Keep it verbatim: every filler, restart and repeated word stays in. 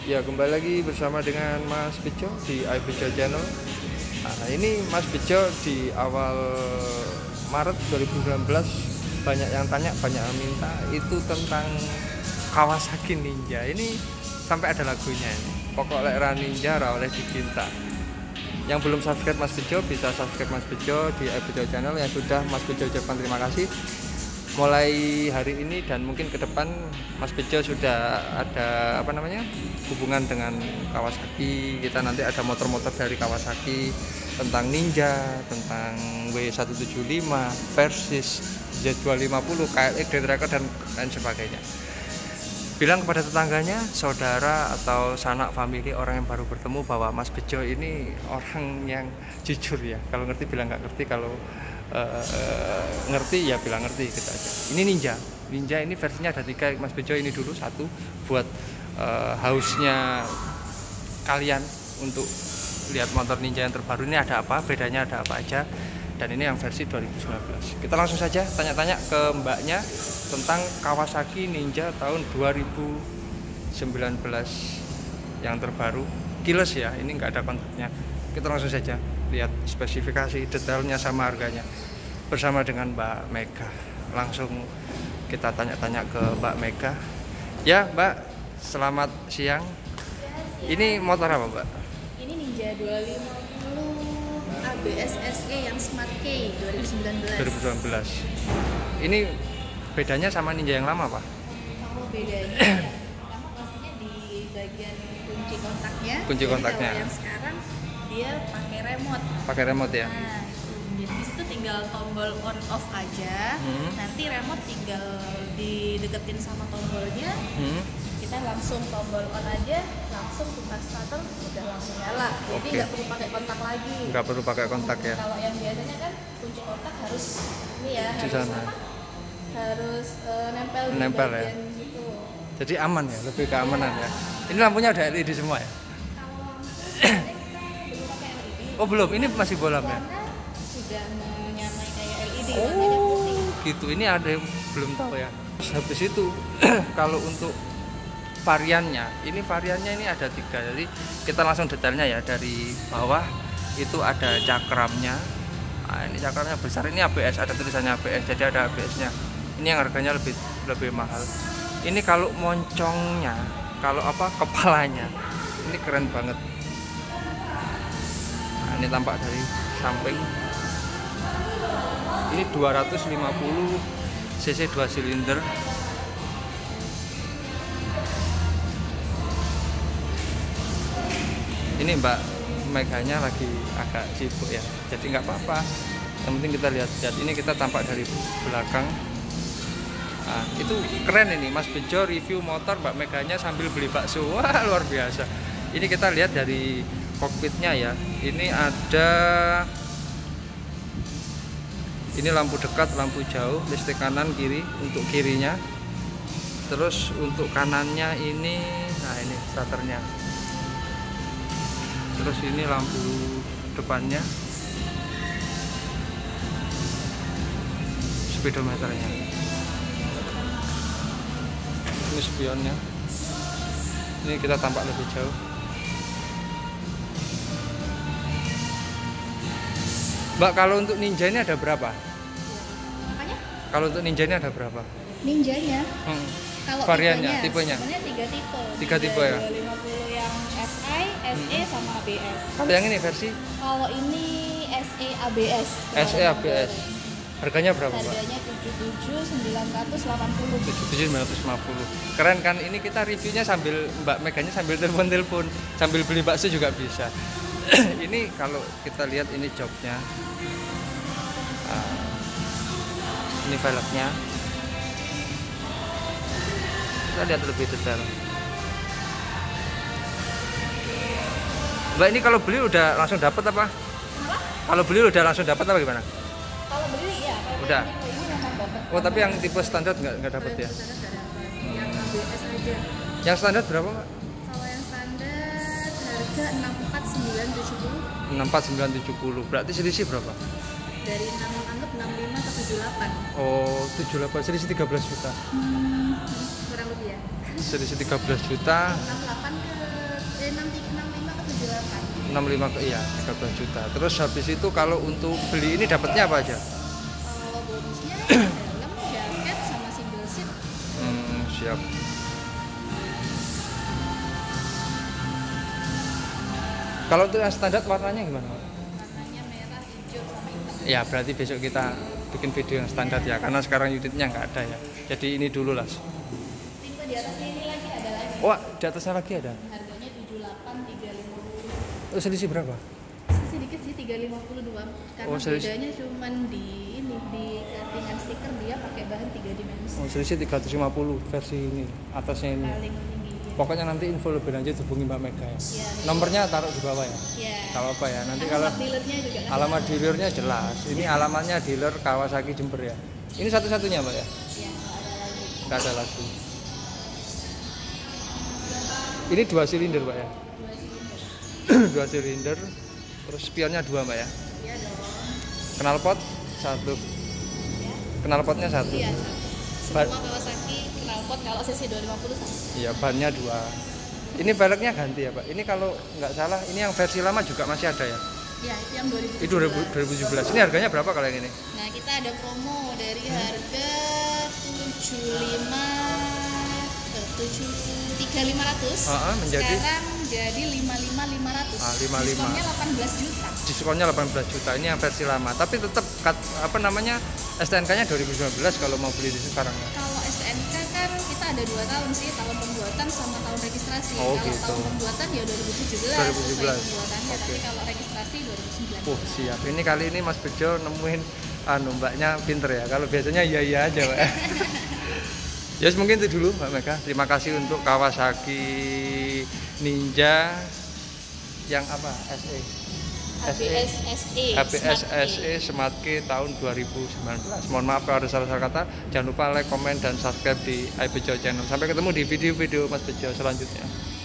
Ya, kembali lagi bersama dengan Mas Bejo di iBejo Channel. Nah, ini Mas Bejo di awal Maret dua ribu sembilan belas banyak yang tanya, banyak yang minta itu tentang Kawasaki Ninja. Ini sampai ada lagunya ini. Pokok lek ra ninja ra oleh dicinta. Yang belum subscribe Mas Bejo bisa subscribe Mas Bejo di iBejo Channel. Yang sudah Mas Bejo ucapkan terima kasih. Mulai hari ini dan mungkin ke depan Mas Bejo sudah ada apa namanya hubungan dengan Kawasaki. Kita nanti ada motor-motor dari Kawasaki tentang Ninja, tentang W seratus tujuh puluh lima, Versys, Z dua lima nol, K L X, D-Tracker dan lain sebagainya. Bilang kepada tetangganya, saudara atau sanak famili orang yang baru bertemu bahwa Mas Bejo ini orang yang jujur ya. Kalau ngerti bilang nggak ngerti, kalau Uh, uh, ngerti ya bilang ngerti gitu aja. Ini Ninja, Ninja ini versinya ada tiga. Mas Bejo ini dulu satu buat uh, hausnya kalian untuk lihat motor Ninja yang terbaru ini ada apa, bedanya ada apa aja. Dan ini yang versi dua ribu sembilan belas. Kita langsung saja tanya-tanya ke mbaknya tentang Kawasaki Ninja tahun dua ribu sembilan belas yang terbaru. Keyless ya, ini nggak ada kontaknya. Kita langsung saja lihat spesifikasi detailnya sama harganya bersama dengan Mbak Mega. Langsung kita tanya-tanya ke Mbak Mega. Ya Mbak, selamat siang. Ini motor apa Mbak? Ini Ninja dua lima nol A B S S E yang Smart Key dua ribu sembilan belas. dua ribu sembilan belas. Ini bedanya sama Ninja yang lama Pak? Kalau bedanya ya, pertama pastinya di bagian kunci kontaknya. Kunci kontaknya. Jadi kalau yang sekarang dia pakai remote. Pakai remote ya? Nah, jadi di situ tinggal tombol on off aja. Hmm. Nanti remote tinggal dideketin sama tombolnya. Hmm. Kita langsung tombol on aja, langsung buka starter, udah langsung nyala. Jadi nggak okay. perlu pakai kontak lagi. Nggak perlu pakai kontak ya? Kalau yang biasanya kan kunci kontak harus ini ya, di harus sana. apa? Harus uh, nempel, nempel di bagian ya? situ. Jadi aman ya, lebih keamanan ya. ya. Ini lampunya udah L E D semua ya? Oh belum, ini masih bolam ya? Sudah menyamai kayak L E D. Oh gitu, ini ada yang belum tahu ya. Habis itu kalau untuk variannya, ini variannya ini ada tiga. Jadi kita langsung detailnya ya. Dari bawah itu ada cakramnya. Nah, ini cakramnya besar, ini A B S, ada tulisannya A B S, jadi ada A B S-nya. Ini yang harganya lebih lebih mahal. Ini kalau moncongnya, kalau apa kepalanya, ini keren banget. Ini tampak dari samping. Ini dua ratus lima puluh cc dua silinder. Ini Mbak Meganya lagi agak sibuk ya, jadi nggak apa-apa. Yang penting kita lihat-lihat. Ini kita tampak dari belakang. Nah, itu keren ini Mas Bejo review motor Mbak Meganya sambil beli bakso. Wah luar biasa. Ini kita lihat dari kokpitnya ya. Ini ada ini lampu dekat, lampu jauh, listrik kanan kiri untuk kirinya. Terus untuk kanannya ini, nah ini starternya. Terus ini lampu depannya, speedometernya, ini spionnya. Ini kita tampak lebih jauh. Mbak, kalau untuk Ninja ini ada berapa? Makanya? Kalau untuk Ninja ini ada berapa? Ninjanya? Hmm. Kalau variannya, tipenya? tipenya? Sebenarnya tiga tipe. Tiga tipe ya? dua lima nol yang S I, S E, hmm. sama A B S. Kalau yang ini versi? Kalau ini S E A B S. S E A B S. Harganya berapa Mbak? Harganya tujuh puluh tujuh sembilan ratus delapan puluh. tujuh puluh tujuh sembilan ratus lima puluh. Keren kan? Ini kita reviewnya sambil Mbak Meganya sambil telepon-telepon, sambil beli bakso juga bisa. Ini kalau kita lihat ini joknya, uh, ini velgnya, kita lihat lebih detail. Mbak, ini kalau beli udah langsung dapat apa? Kenapa? Kalau beli udah langsung dapat apa gimana? Kalau beli ya, kalau udah. ini memang dapat. Oh tapi yang tipe standar nggak nggak dapat ya? Yang A B S aja. Yang standar berapa Mbak? Kalau yang standar harga enam empat sembilan tujuh puluh. enam empat sembilan tujuh puluh. Berarti selisih berapa? Dari enam anggap enam puluh lima ke tujuh puluh delapan. Oh, tujuh puluh delapan, selisih tiga belas juta. Hmm, kurang lebih ya. Selisih tiga belas juta. enam puluh delapan ke dari enam puluh lima ke tujuh puluh delapan. enam puluh lima ke iya tiga belas juta. Terus habis itu kalau untuk beli ini dapatnya apa aja? Kalau bonusnya helm, jaket, sama single seat. Hmm, siap. Kalau untuk yang standar warnanya gimana? Warnanya merah, hijau, sama hitam. Ya berarti besok kita bikin video yang standar ya, karena sekarang unitnya nggak ada ya. Jadi ini dulu lah. Tipe di atasnya ini lagi ada lagi. Wah, di atasnya lagi ada. Harganya tujuh puluh delapan, tiga ratus lima puluh. Oh, selisih berapa? Sedikit sih tiga ratus lima puluh doang. Karena Oh, selisih. bedanya cuman di ini di cuttingan stiker dia pakai bahan tiga dimensi. Oh, selisih tiga ratus lima puluh versi ini, atasnya ini. Paling tinggi. Ya. Pokoknya nanti info lebih lanjut hubungi Mbak Mega ya. Ya, Nomornya taruh di bawah ya. ya. Gak apa-apa ya. Nanti Alamat kalau dealernya juga kan. alamat dealernya jelas. Ini alamatnya dealer Kawasaki Jember ya. Ini satu-satunya Mbak ya? Ya, nggak ada lagi. Nggak ada lagi. Ini dua silinder Mbak ya? Dua silinder. Dua silinder. Terus spionnya dua Mbak ya? Iya dong. Knalpot satu. Ya. Knalpotnya satu. Iya, satu. Ba- Semua Kawasaki knalpot kalau C C dua ratus lima puluh sama. Iya, bannya dua. Ini velgnya ganti ya Pak? Ini kalau nggak salah, ini yang versi lama juga masih ada ya? Ya, itu yang dua ribu tujuh belas. Itu dua ribu tujuh belas. Ini harganya berapa kalau yang ini? Nah, kita ada promo dari harga tujuh puluh lima eh, tujuh puluh tiga lima ratus. Ah, ah, menjadi? Sekarang jadi lima puluh lima lima ratus. Ah, lima puluh lima. Diskonnya delapan belas juta. Diskonnya delapan belas juta. Ini yang versi lama. Tapi tetap kat- apa namanya? S T N K-nya dua ribu sembilan belas kalau mau beli di sekarang ya. Kalau S T N K kan kita ada dua tahun sih, tahun pembuatan sama tahun registrasi. Oh, kalau gitu. tahun pembuatan ya dua ribu tujuh belas, dua ribu tujuh belas. sesuai pembuatannya, Oke. tapi kalau registrasi dua ribu sembilan belas. Oh, siap. Ini kali ini Mas Bejo nemuin anu mbaknya pinter ya. Kalau biasanya iya iya aja, Pak. Ya, yes, mungkin itu dulu Mbak Mega. Terima kasih untuk Kawasaki Ninja yang apa? S E. H B S S E. H B S S E Smart Key tahun dua ribu sembilan belas. Mohon maaf kalau ada salah-salah kata. Jangan lupa like, komen, dan subscribe di iBejo Channel. Sampai ketemu di video-video Mas Bejo selanjutnya.